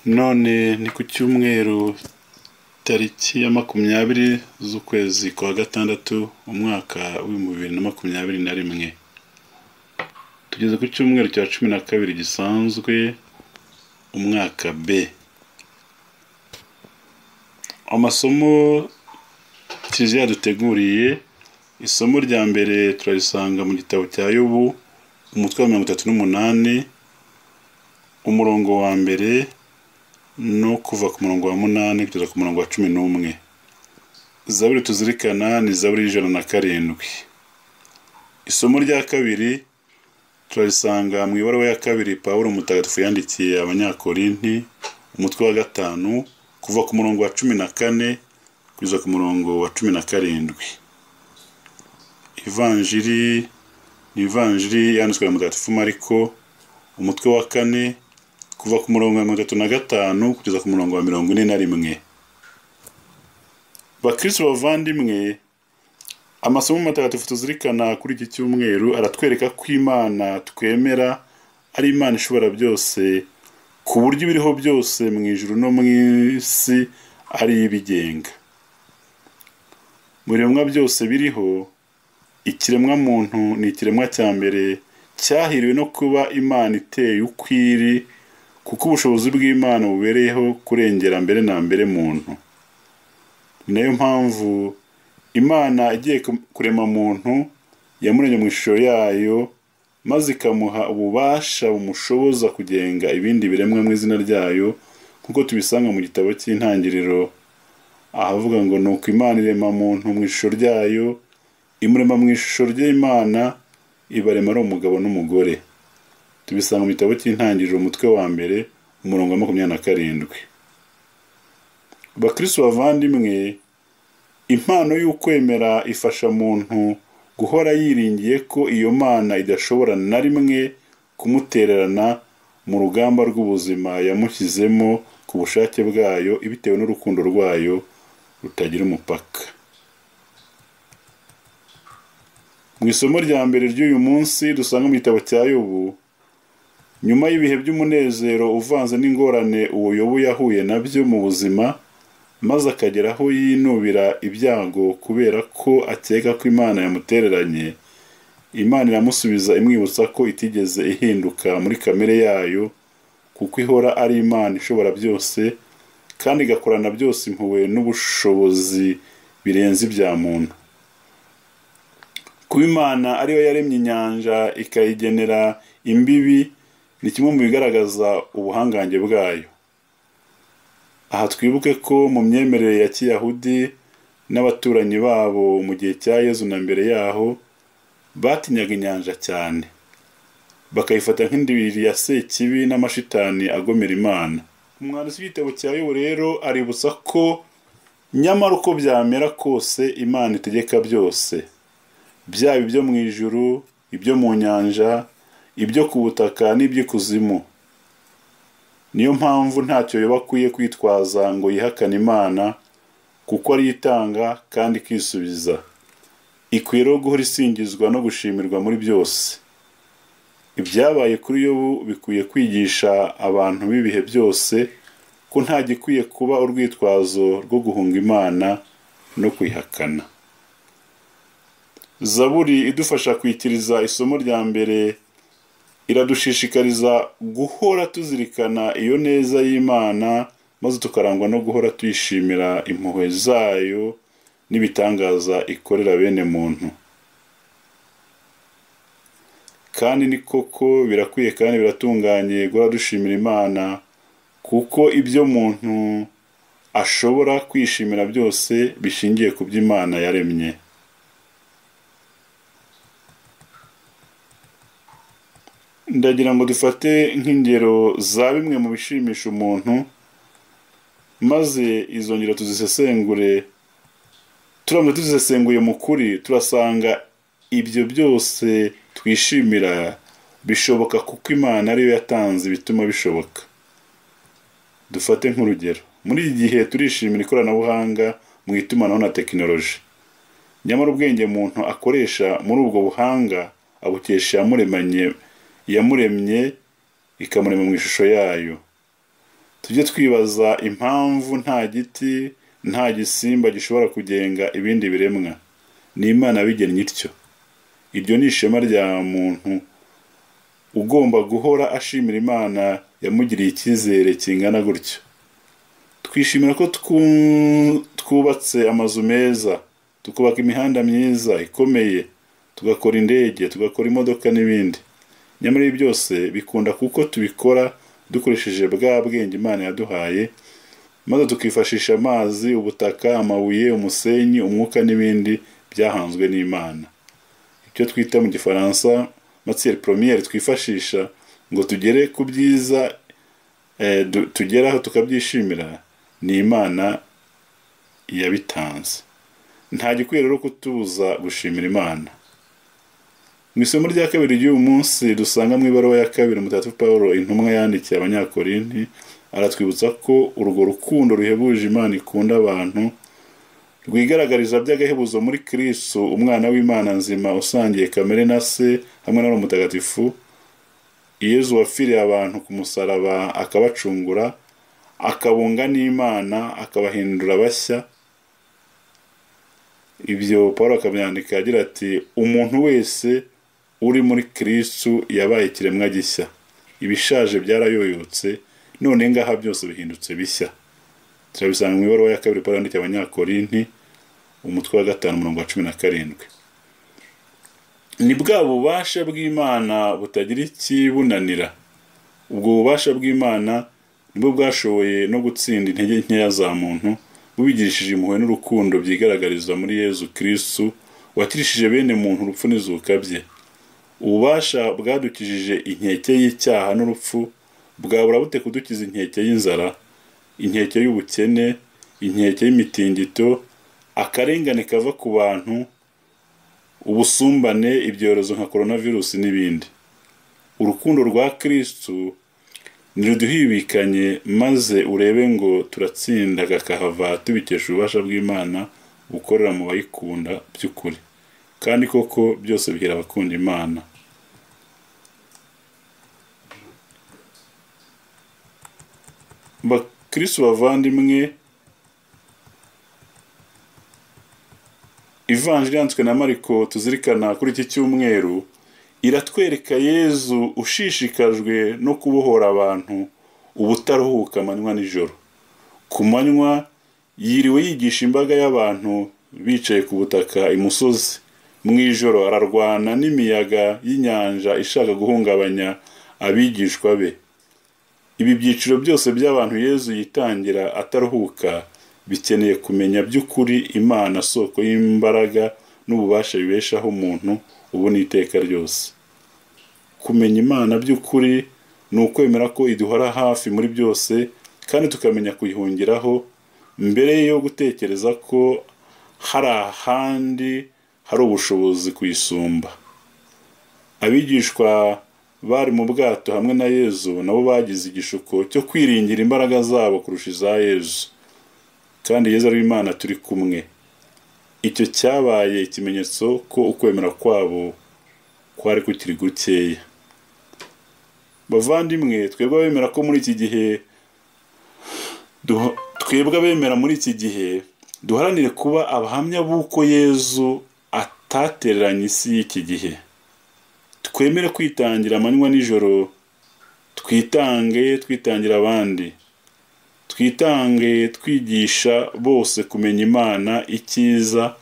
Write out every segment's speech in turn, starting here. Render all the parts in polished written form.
None ni ku cyumweru tariki ya 20 z'ukwezi kwa gatandatu umwaka wa 2021. Tugeze ku cyumweru cya 12 gisanzwe umwaka B. Amasomo Kiliziya yaduteguriye, isomo rya mbere turarisanga mu gitabo cya Yobu umutwe wa 38 umurongo wa mbere no kuva ku murongo wa 8 kugeza ku murongo wa 11. Zaburi tuzirikana ni Zaburi y'107. Isomo rya kabiri turarisanga mu ibaruwa ya kabiri Pawulo mutagatifu yandikiye Abanyakorinti umutwe wa 5 kuva ku murongo wa 14 kugeza ku murongo wa 17. Ivanjiri yanditswe na mutagatifu Mariko umutwe wa 4 kuva ku murongo wa 35 kugeza ku murongo wa 41. Bakristo bavandimwe, amasomo matagatifu tuzirikana kuri iki cyumweru aratwereka ko Imana twemera ari Imana ishobora byose, ku buryo ibiriho byose mu ijuru no mu isi ari ibigenga. Mu biremwa byose biriho, ikiremwa muntu ni ikiremwa cya mbere cyahiriwe no kuba Imana iteye ukwiri, kuko ubushobozi bw'Imana bubereyeho kurengera mbere na mbere muntu. Ni nayo mpamvu Imana igiye kurema muntu yamuremye mu ishusho yayo, maze ikamuha ububasha bumushoboza kugenga ibindi biremwa mu izina ryayo, kuko tubisanga mu gitabo cy'Intangiriro ahavuga ngo nuko Imana irema muntu mu ishusho ryayo, imurema mu ishusho ry'Imana, ibarema ari umugabo n'umugore. Tubisanga mu gitabo cy'Intangiriro umutwe wa mbere umurongo wa 27. Bakristo bavandimwe, impano y'ukwemera ifasha muntu guhora yiringiye ko iyo Mana idashobora na rimwe kumutererana mu rugamba rw'ubuzima yamushyizemo ku bushake bwayo, ibitewe n'urukundo rwayo rutagira umupaka. Mu isomo rya mbere ry'uyu munsi dusanga mu gitabo cya Yobu, nyuma y'ibihe by'umunezero uvanze n'ingorane uwo Yobu yahuye nabyo mu buzima, maze akagera aho yinubira ibyago kubera ko akeka ko Imana yamutereranye, Imana iramusubiza imwibutsa ko itigeze ihinduka muri kamere yayo, kuko ihora ari Imana ishobora byose kandi igakorana byose impuhwe n'ubushobozi birenze ibya muntu. Kuba Imana ariyo yaremye inyanja ikayigenera imbibi ni kimwe mu bigaragaza ubuhangange bwayo. Aha twibuke ko mu myemerere ya Kiyahudi n'abaturanyi babo mu gihe cya Yezu na mbere yaho batinyaga inyanja cyane, bakayifata nk'indibiri ya Sekibi n'amashitani agomera Imana. Umwanditsi w'igitabo cya Yobu rero aributsa ko nyamara uko byamera kose Imana itegeka byose, byaba ibyo mu ijuru, ibyo mu nyanja, ibyo ku butaka n'iby'ikuzimu. Niyo mpamvu ntacyo Yobu akwiye kwitwaza ngo yihakane Imana, kuko ari itanga kandi ikisubiza. Ikwiye rero guhora isingizwa no gushimirwa muri byose. Ibyabaye kuri Yobu bikwiye kwigisha abantu b'ibihe byose ko nta gikwiye kuba urwitwazo rwo guhunga Imana no kuyihakana. Zaburi idufasha kwikiriza isomo rya mbere iradushishikariza guhora tuzirikana iyo neza y'Imana, maze tukarangwa no guhora tuyishimira impuhwe zayo n'ibitangaza ikorera bene muntu. Kandi ni koko birakwiye kandi biratunganye guhora dushimira Imana, kuko ibyo muntu ashobora kwishimira byose bishingiye ku byo Imana yaremye. Ndagira ngo dufate nk'ingero za bimwe mu bishimisha umuntu, maze izo ngero tuzisesengure. Turamutse tuzisesenguye mu kuri, turasanga ibyo byose twishimira bishoboka kuko Imana ariyo yatanze ibituma bishoboka. Dufate nk'urugero, muri iki gihe turishimira ikoranabuhanga mu itumanaho na tekinoloji, nyamara ubwenge muntu akoresha muri ubwo buhanga abukesha yamuremye ikamurema mu ishusho yayo. tujye twibaza impamvu nta giti nta gisimba gishobora kugenga ibindi biremwa. Ni Imana yabigennye ityo. Iryo ni ishema rya muntu ugomba guhora ashimira Imana yamugiriye icyizere kingana gutyo. Twishimira ko twubatse amazu meza, tukubaka imihanda myiza ikomeye, tugakora indege, tugakora imodoka n'ibindi. Nyamara ibi byose bikunda kuko tubikora dukoresheje bwa bwenge Imana yaduhaye, maze tukifashisha amazi, ubutaka, amabuye, umusenyi, umwuka n'ibindi byahanzwe n'Imana. Icyo twita mu Gifaransa matière première twifashisha ngo tugere ku byiza tugeraho tukabyishimira, ni Imana yabitanze. Nta gikwiye rero kutubuza gushimira Imana. Mu isomo rya kabiri ry'uyu munsi dusanga mu ibaruwa ya kabiri Mutagatifu Pawulo intumwa yandikiye Abanyakorinti, aratwibutsa ko urwo rukundo ruhebuje Imana ikunda abantu rwigaragariza by'agahebuzo muri Kristo, umwana w'Imana nzima usangiye kamere na se hamwe na Roho Mutagatifu, Yezu wapfiriye abantu ku musaraba akabacungura, akabunga n'Imana, akabahindura bashya. Ibyo Pawulo akabyandika agira ati, umuntu wese uri muri Kristo yabaye ikiremwa gishya, ibishaje byarayoyotse, none ngaha byose bihindutse bishya. Turabisanga mu ibaruwa ya kabiri Pawulo yandikiye Abanyakorinti, umutwe wa 5:17. Ni bwa bubasha bw'Imana butagira ikibunanira. Ubwo bubasha bw'Imana nibwo bwashoboye no gutsinda intege nkeya za muntu, bubigirishije impuhwe n'urukundo byigaragariza muri Yezu Kristo wakirishije bene muntu urupfu n'izuka bye. Ububasha bwadukijije inkeke y'icyaha n'urupfu, bwabura bute kudukiza inkeke y'inzara, inkeke y'ubukene, inkeke y'imitingito, akarengane kava ku bantu, ubusumbane, ibyorezo nka coronavirus n'ibindi. Urukundo rwa Kristo niruduhibikanye, maze urebe ngo turatsinda kakahava tubikesha ububasha bw'Imana bukorera mu bayikunda by'ukuri. Kandi koko byose bihera abakunda Imana. Bakristo bavandimwe, Ivanjili yanditswe na Mariko tuzirikana kuri iki cyumweru iratwereka Yezu ushishikajwe no kubohora abantu ubutaruhuka amanywa n'ijoro. Ku manywa yiriwe yigisha imbaga y'abantu bicaye ku butaka imusozi, mu ijoro ararwana n'imiyaga y'inyanja ishaka guhungabanya abigishwa be. Ibi byiciro byose by'abantu Yezu yitangira ataruhuka bikeneye kumenya by'ukuri Imana soko y'imbaraga n'ububasha bibeshaho umuntu ubu n'iteka ryose. Kumenya Imana by'ukuri ni ukwemera ko iduhora hafi muri byose, kandi tukamenya kuyihungiraho mbere yo gutekereza ko hari ahandi hari ubushobozi kuyisumba. Abigishwa bari mu bwato hamwe na Yezu nabo bagize igishuko cyo kwiringira imbaraga zabo kurusha iza Yezu, kandi Yezu ari Imana turi kumwe. Icyo cyabaye ikimenyetso ko ukwemera kwabo kwari kukiri gukeya. Bavandimwe, twebwe abemera muri iki gihe duharanire kuba abahamya b'uko Yezu atatereranye isi y'iki gihe. Twemere kwitangira amanywa n'ijoro, twitangira abandi, twitange twigisha bose kumenya Imana, icyiza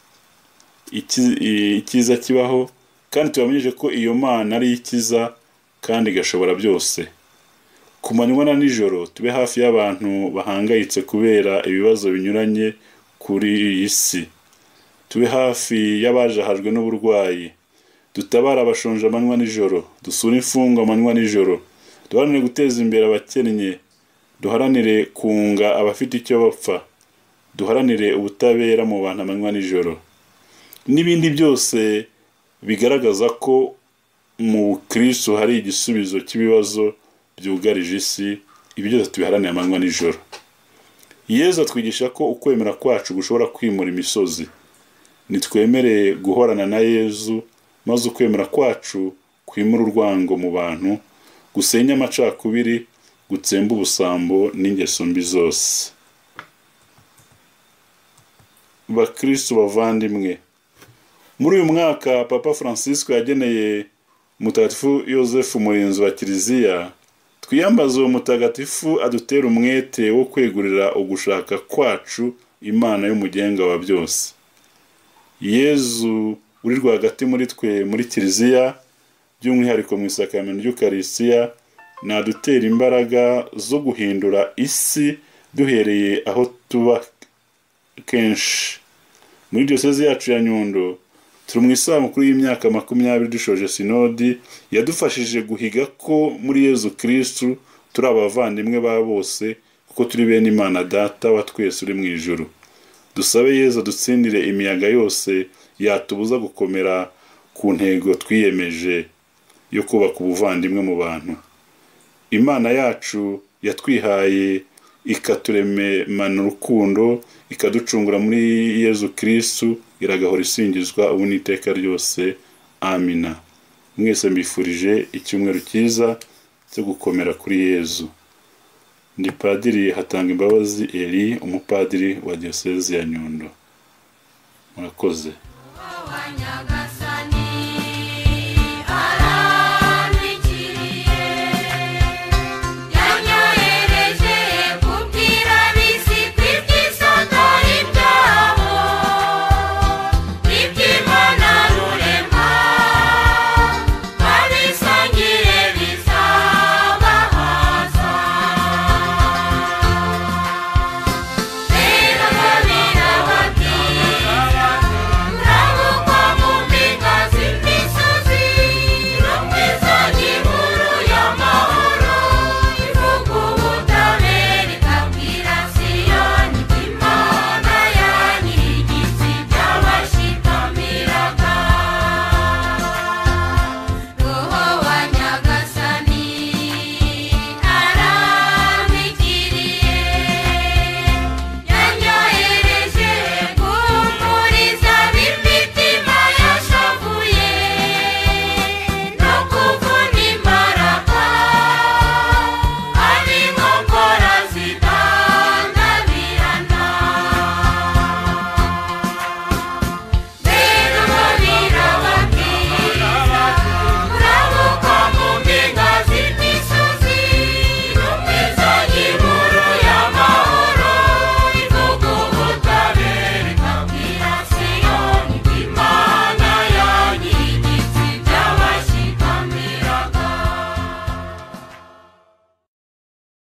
kibaho, kandi tubamenyeshe ko iyo Mana ari ikiza kandi igashobora byose. Ku manywa na nijoro tube hafi y'abantu bahangayitse kubera ibibazo binyuranye kuri iyi si. Tube hafi y'abajahajwe n'uburwayi, dutabara abashonje amanywa nijoro, dusure imfungwa amanywa nijoro, duharanire guteza imbere abakennye, duharanire kunga abafite icyo bapfa, duharanire ubutabera mu bantu amanywa nijoro. N'ibindi byose bigaragaza ko mu Kristo hari igisubizo cy'ibibazo byugarije isi, ibi byose tubiharanire amanywa nijoro. Yezu atwigisha ko ukwemera kwacu gushobora kwimura imisozi. Nitwemere guhorana na Yezu, maze ukwemera kwacu kwimura urwango mu bantu, gusenya amacakubiri, gutsemba ubusambo n'ingeso mbi zose. Bakristo bavandimwe, muri uyu mwaka Papa Francisco yageneye Mutagatifu Yosefu umurinzi wa Kiliziya, twiyambaze uwo mutagatifu adutera umwete wo kwegurira ugushaka kwacu Imana y'umugenga wa byose. Yezu uri rwagati muri twe muri Kiliziya, by'umwihariko mu isakamento ry'Ukaristiya, nadutera imbaraga zo guhindura isi duhereye aho tuba kenshi. Muri diyosezi yacu ya Nyundo turi mu isabukuru y'imyaka 20 dushoje sinodi yadufashije guhiga ko muri Yezu Kristu turi abavandimwe ba bose, kuko turi bene Imana Data wa twese uri mu ijuru. Dusabe Yezu dutsindire imiyaga yose yatubuza gukomera ku ntego twiyemeje yo kubaka ubuvandimwe mu bantu. Imana yacu yatwihaye ikaturemana urukundo, ikaducungura muri Yezu Kristu, iragahora isingizwa ubu n'iteka ryose. Amina. Mwese mbifurije icyumweru cyiza cyo gukomera kuri Yezu. Ndi Padiri Hatangimbabazi Eli, umupadiri wa diyosezi ya Nyundo. Murakoze.